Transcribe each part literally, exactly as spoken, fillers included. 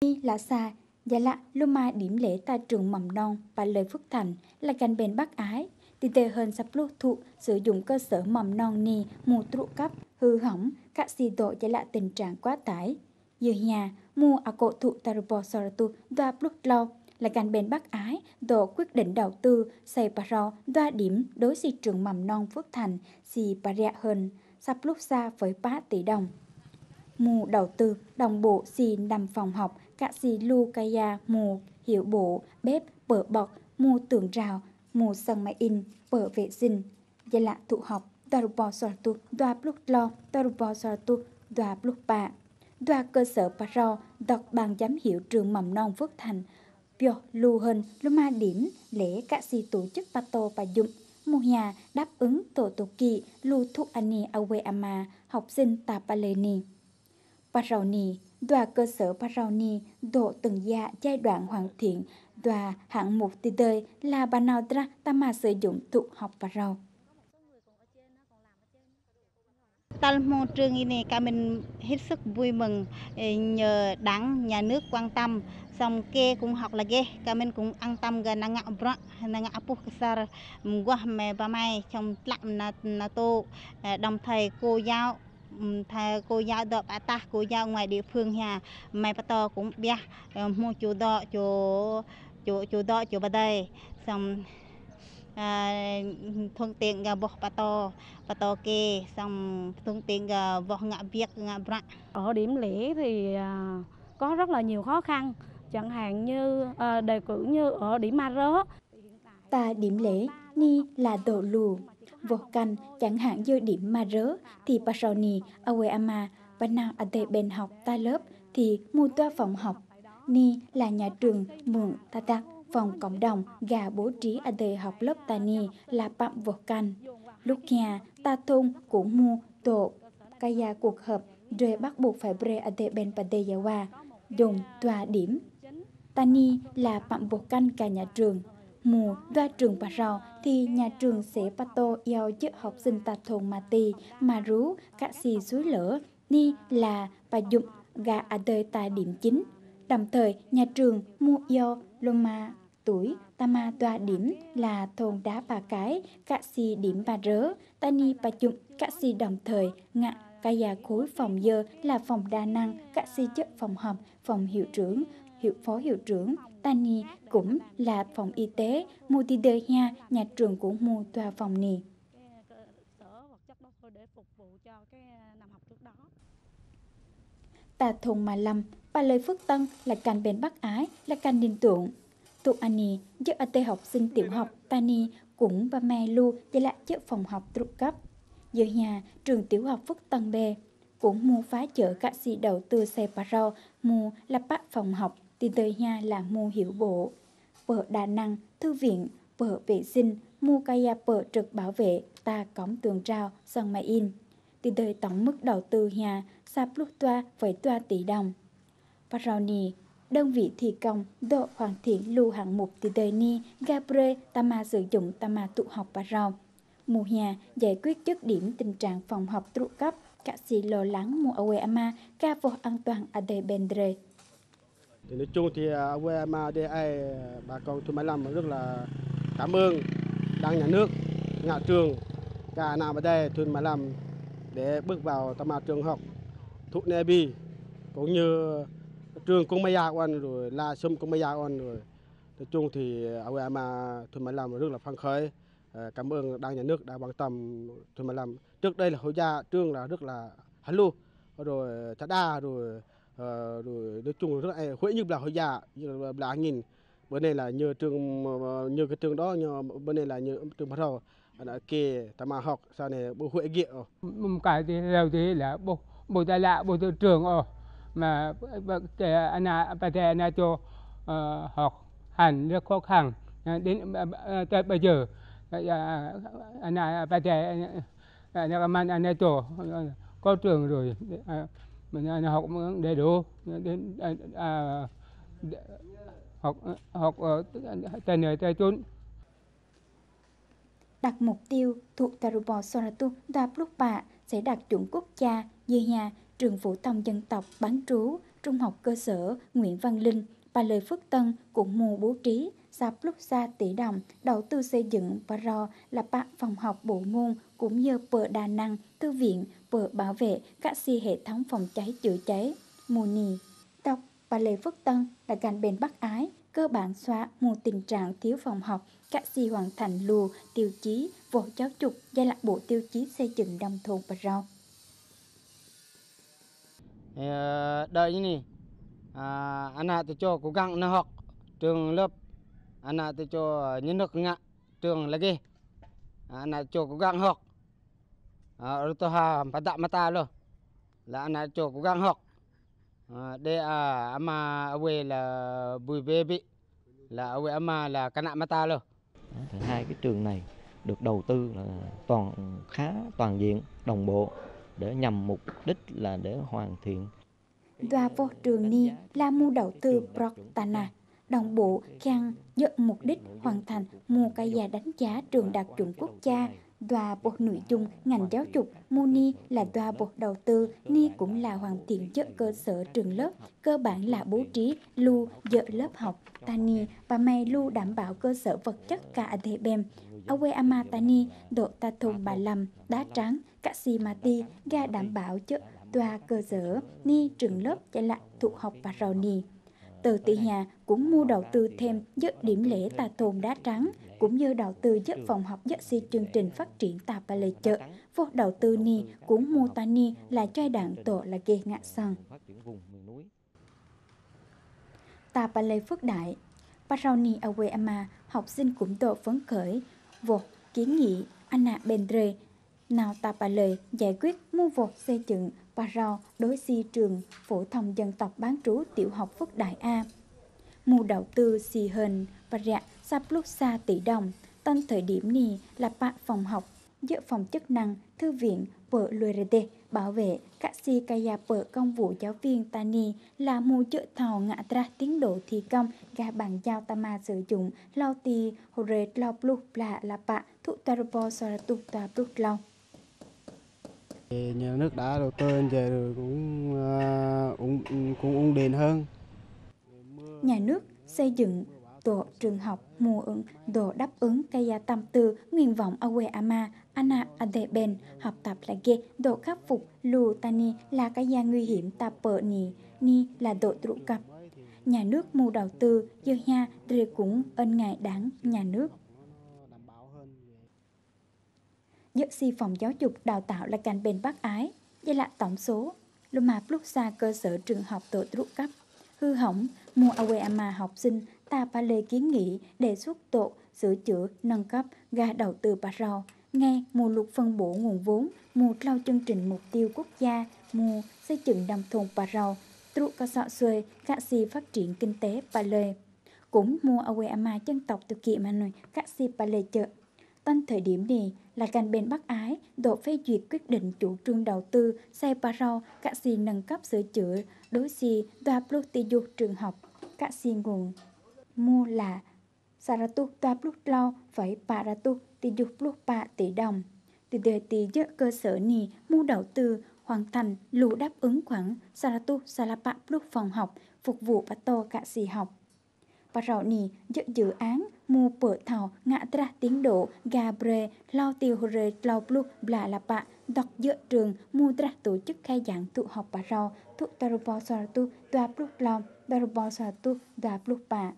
Là xa, và lạ Luma điểm lễ tại trường mầm non và lời Phước Thành là cạnh bên Bắc Ái. Thì tệ hơn sắp lúc thụ sử dụng cơ sở mầm non ni mù trụ cấp, hư hỏng, các xì độ và lạ tình trạng quá tải. Dư nhà, mù à cổ thụ tarubo soratu đoa lúc lâu là cạnh bên Bắc Ái, độ quyết định đầu tư xây bà rò đoa điểm đối xì trường mầm non Phước Thành xì bà rạ hơn, sắp lúc xa với ba tỷ đồng. Mù đầu tư đồng bộ xì nằm phòng học, cả xì lu kaya mù hiệu bộ, bếp, bờ bọc, mù tường rào, mù sân máy in, bờ vệ sinh. Gia lạ thụ học, darubo sortu, đoa lúc lo, darubo sortu, đoa lúc bạ. Đoa cơ sở bà rò, đọc bằng giám hiệu trường mầm non Phước Thành. Biểu lưu hơn, lưu ma điểm, lễ cả xì tổ chức bà tô bà dụng. Mù nhà đáp ứng tổ tổ kỳ, lưu thụ ani awe ama, học sinh tà bà lê ni. Parrauni, đoà cơ sở Parrauni, độ từng gia giai đoạn hoàn thiện, đoà hạng mục từ đời là bà nào ra ta mà sử dụng thụ học Parrau. Tại một trường này cả mình hết sức vui mừng nhờ đảng nhà nước quan tâm, xong kê cũng học là ghê, cả mình cũng an tâm gần năng ngạo bra, năng ngạo bút sar, qua mẹ ba mai trong lạm na na tô, đồng thầy cô giáo thầy cô giáo đỡ bà ta cô giáo ngoài địa phương nhà mày bắt to cũng biết mua chỗ đọ chỗ chỗ chỗ đọ chỗ bà đây xong à, thuận tiện gà bọc bà to bà to kê xong thuận tiện gà bọc ngã việc ngã bạc. Ở điểm lễ thì à, có rất là nhiều khó khăn, chẳng hạn như à, đề cử như ở điểm Ma Rớ. Ta điểm lễ ni là độ lù vô canh chẳng hạn như điểm Ma Rớ thì Parrauni Aweama và nào ở đây bên học ta lớp thì mua toa phòng học ni là nhà trường mượn ta ta phòng cộng đồng gà bố trí ở đây học lớp ta ni là bạm vô canh lúc nhà ta thôn cũng mua tổ kaya cuộc họp rồi bắt buộc phải bre ở đây bên Padeyawa dùng toa điểm ta ni là bạm vô canh cả nhà trường. Mùa đoa trường bà rào thì nhà trường sẽ bắt tô yêu giúp học sinh ta thôn mà tì, mà rú, các xì suối lỡ, ni là bà dụng gà ở đời tại điểm chính. Đồng thời nhà trường mua yêu lô ma tuổi ta ma đoa điểm là thôn đá bà cái, các xì điểm bà rớ, ta ni bà dụng các xì đồng thời ngạ. Cái già khối phòng dơ là phòng đa năng, các xì chất phòng họp, phòng hiệu trưởng, hiệu phó hiệu trưởng. Tani cũng là phòng y tế, mua đi đời nha, nhà trường cũng mua tòa phòng nì. Tà thùng mà lâm, bà lời Phước Tân là cành bên Bắc Ái, là cành điên tượng. Tụ anh giúp ở tê học sinh tiểu học, Tani cũng và mẹ lưu với lại giúp phòng học trụ cấp. Giờ nhà, trường tiểu học Phước Tân B cũng mua phá chở các sĩ đầu tư xe bà rau, mua là bác phòng học. Thì đời nha là mua hiệu bộ, bờ đa năng, thư viện, bờ vệ sinh, mua kaya bờ trực bảo vệ, ta cổng tường rào, sân máy in. Thì đời tổng mức đầu tư nhà, sắp lúc toa với toa tỷ đồng. Parrauni, đơn vị thi công, độ hoàn thiện lưu hạng mục thì đời ni, Gabre, ta mà sử dụng ta mà tụ học Parrau. Mùa nhà, giải quyết dứt điểm tình trạng phòng học trụ cấp, các sĩ lo lắng mua Aweama, ca vô an toàn ở đây Bendre. Thì nói chung thì Aweama đê ai bà con Thôn Mã Lâm rất là cảm ơn đảng nhà nước, nhà trường, cả nào ở đây Thôn Mã Lâm để bước vào tam ma trường học Thụ Nê Bi cũng như trường Công Maya Oan rồi là Sum Công Maya Oan rồi. Nói chung thì Aweama Thôn Mã Lâm rất là phấn khởi, cảm ơn đảng nhà nước đã quan tâm Thôn Mã Lâm. Trước đây là hội gia trường là rất là hẳn luôn rồi chả đa rồi. Uh, rồi nói chung rất là huệ như là hội già như là nghìn bữa nay là như trường như cái trường đó như bữa nay là như trường bắt đầu là kia ta mà học sau này bộ huệ nghĩa một cái thì đầu thì là bộ bộ tài lạ bộ từ trường ở mà cái anh bà thầy anh cho học hành rất khó khăn đến tới bây giờ anh bà thầy anh anh anh cho có trường rồi mình học đầy đủ đến à, học học ở tại nơi tại chốn. Đặt mục tiêu thuộc Tarubo Soratu Đạp lúc bạ sẽ đạt chuẩn quốc gia như nhà trường phổ thông dân tộc bán trú Trung học cơ sở Nguyễn Văn Linh và lời Phước Tân cũng mù bố trí sắp lúc xa tỷ đồng đầu tư xây dựng và rò là bạn phòng học bộ môn cũng như bờ đa năng thư viện bờ bảo vệ các si hệ thống phòng cháy chữa cháy mù nì đọc và lời Phước Tân là gần bền Bắc Ái cơ bản xóa mù tình trạng thiếu phòng học các si hoàn thành lùa tiêu chí vô giáo dục giai lạc bộ tiêu chí xây dựng nông thôn và rau. Đợi như này à, anh ạ tôi cho cố gắng nó học trường lớp anh ạ tôi cho nhân lực ngạ trường là gì anh ạ cho cố gắng học rồi tôi hà bắt đạm mata luôn là anh ạ cho cố gắng học đây à ama quê là bùi bê bị là quê ama là cana mata luôn. Hai cái trường này được đầu tư là toàn khá toàn diện đồng bộ để nhằm mục đích là để hoàn thiện. Và vô trường ni là mua đầu tư Proktana đồng bộ khang dẫn mục đích hoàn thành mua cái giá đánh giá trường đạt chuẩn quốc gia và bộ nội dung ngành giáo dục Muni là tòa bộ đầu tư ni cũng là hoàn thiện chất cơ sở trường lớp cơ bản là bố trí lưu dỡ lớp học tani và may lưu đảm bảo cơ sở vật chất cả đề bem awe amatani độ ta thùng bà lâm đá trắng các si mati ga đảm bảo chất tòa cơ sở ni trường lớp chạy lại thụ học và rào ni từ tỷ nhà cũng mua đầu tư thêm giấc điểm lễ tà thôn đá trắng cũng như đầu tư giấc phòng học giấc si chương trình phát triển tà bà lệ chợ vô đầu tư ni cũng mua ta ni là giai đoạn tổ là ghê ngạ sân tà bà lệ phước đại bà rau ni awe ama học sinh cũng tổ phấn khởi vô kiến nghị anna bendre nào tà bà lệ giải quyết mua vột xây dựng và rau đối si trường phổ thông dân tộc bán trú tiểu học Phước Đại A. Mù đầu tư xì hình và rạ sắp lúc xa tỷ đồng, tân thời điểm này là bạn phòng học, giữa phòng chức năng, thư viện, vợ lùi rê bảo vệ các si kaya vợ công vụ giáo viên tani là mù chợ thảo ngã ra tiến độ thi công gà bằng giao tama sử dụng lau tì hồ rê lau blu là là bạ thụ tarupo soratu ta blu lau. Nhà nước đã đầu tư giờ rồi cũng uh, cũng cũng ổn định hơn. Nhà nước xây dựng tổ trường học mùa ứng đồ đáp ứng cây gia tâm tư nguyện vọng awe ama ana adeben học tập là ghê độ khắc phục lù tani là cái gia nguy hiểm ta pợ nì ni là độ trụ cập nhà nước mù đầu tư dơ nha rồi cũng ân ngại đáng nhà nước. Dựa si phòng giáo dục đào tạo là cành bền Bắc Ái, đây là tổng số, lúc mà lúc xa cơ sở trường học tổ trụ cấp, hư hỏng, mua awe ama học sinh, ta ba lê kiến nghị đề xuất tổ, sửa chữa, nâng cấp, ga đầu tư bà rau, nghe mùa luật phân bổ nguồn vốn, mùa lao chương trình mục tiêu quốc gia, mùa xây dựng nông thôn bà rau, trụ cơ sở xuê, các si phát triển kinh tế bà lê. Cũng mua awe ama dân tộc từ kỳ mà nói, các si bà lê chợ. Tân thời điểm này là cành bên Bắc Ái, độ phê duyệt quyết định chủ trương đầu tư xây bà rau, các si nâng cấp sửa chữa, đối si tòa blu tì dục trường học, các si nguồn mua là saratu tòa blu lau với paratu tì dục blu ba tỷ đồng. Từ đời tì dỡ cơ sở này mua đầu tư hoàn thành lũ đáp ứng khoảng saratu salapa blu phòng học phục vụ bà tô các si học. Và rau nì dỡ dự án mua bở thảo ngã ra tiến độ gà bre lao tiêu hồ rê lao blu bla là bạ đọc dỡ trường mua ra tổ chức khai giảng tụ học bà rau tụ tarupo saratu tòa blu lao tarupo saratu tòa blu bạ.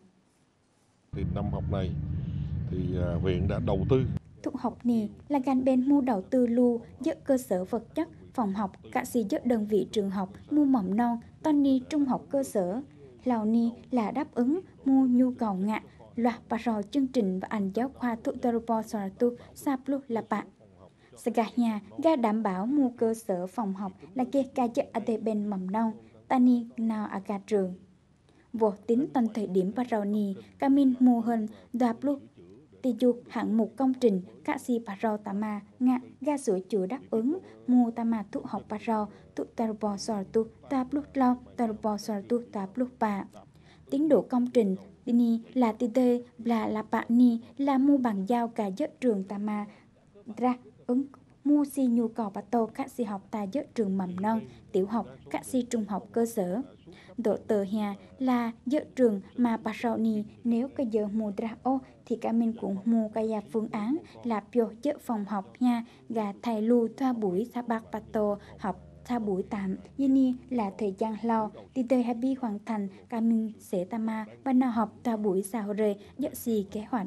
Thì năm học này thì huyện đã đầu tư tụ học nì là gan bên mua đầu tư lưu dỡ cơ sở vật chất phòng học cả si dỡ đơn vị trường học mua mầm non tân ni trung học cơ sở lào ni là đáp ứng mua nhu cầu ngạ loạt và rò chương trình và ảnh giáo khoa tụ tarupo saratu saplu là bạn. Saka nhà ga đảm bảo mua cơ sở phòng học là kê ca chợ ade bên mầm non tani nào aga trường. Vô tính tân thời điểm và rò ni camin mua hơn đoà blu tì dục hạng mục công trình các si bà rò tama ngạ ga sửa chữa đáp ứng mua tama thụ học bà rò tụ tarupo saratu ta blu lao tarupo saratu ta blu ba. Tiến độ công trình ni là tê tê là là bạn ni là mua bằng giao cả giấc trường tama ra ứng mua si nhu cầu bà tô các si học tại giữa trường mầm non, tiểu học, các si trung học cơ sở. Độ tờ hè là giữa trường mà bà rau ni nếu cái giờ mùa ra ô thì cả mình cũng mua cái nhà phương án là biểu giữa phòng học nha, gà thầy lưu thoa buổi sa bạc bà tô học tha buổi tạm, yini là thời gian lâu, thì tới happy hoàn thành, cả mình sẽ ta ma, ban nào học tha buổi sao rề, dựa gì kế hoạch.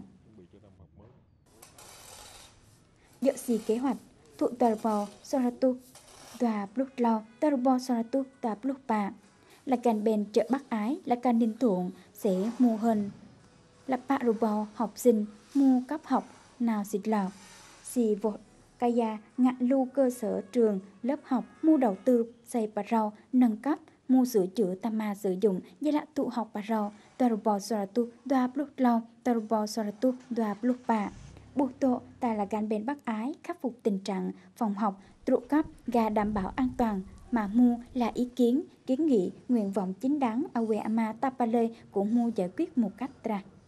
Dựa gì kế hoạch, thụ tờ bò, soratu, tòa lúc lâu, tờ bò soratu, tòa lúc bà. Là càng bền chợ Bắc Ái, là càng điên thuộng, sẽ mua hơn. Là bạ rù bò, học sinh, mua cấp học, nào xịt lọc, xì vột. Kaya ngạn lưu cơ sở trường, lớp học, mua đầu tư, xây bà rau, nâng cấp, mua sửa chữa tà mà sử dụng, giai đoạn tụ học bà rau, tòa rù bò soratu, tòa lúc lâu, tòa rù bò soratu, tòa lúc bà. Buộc tổ, ta là gan bên Bắc Ái, khắc phục tình trạng phòng học, trụ cấp, gà đảm bảo an toàn, mà mua là ý kiến, kiến nghị, nguyện vọng chính đáng, ở quê ama Tapalê cũng mua giải quyết một cách ra.